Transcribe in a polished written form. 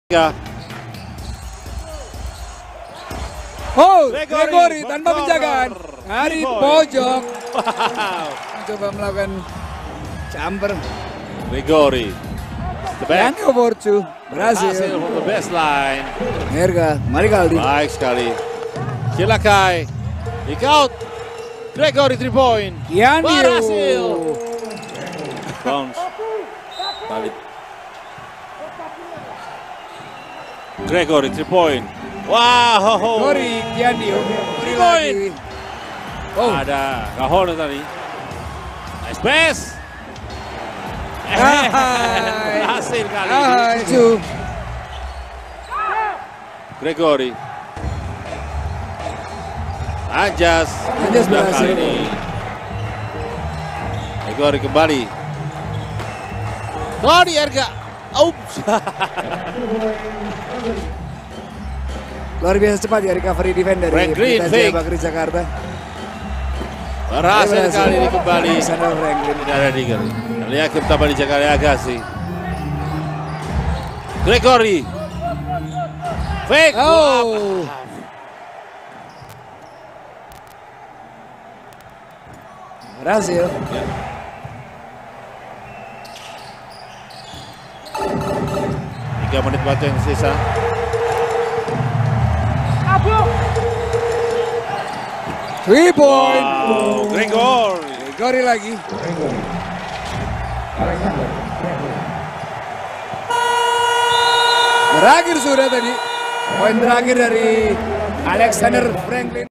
Oh, Gregorry tanpa penjagaan dari pojok. Coba melakukan jumper. Gregorry. Dan over to berhasil from the baseline. Merga, mari kali. Baik sekali. Silakai. Kick out. Gregorry 3 point. Berhasil. Bounce. Balik. Gregorry 3 point. Wow. Gregorry, Giandio. 3 point. Oh. Ada Gahorn tadi. Nice pass. Berhasil kali ini. Gregorry. Anjas berhasil ini. Gregorry kembali. Tony Erga. Oops. Luar biasa cepat ya recovery defender dari Pelita Jaya Bakri Jakarta. Berhasil kali ini kembali. Tidak ada Digger. Lihat kita di Jakarta Agassi. Gregorry. Fake. Oh. Berhasil. Ya. 3 menit waktu yang sisa. 3 point. Wow, Gregorry. Gregorry lagi. Berakhir sudah tadi. Poin terakhir dari Alexander Franklin.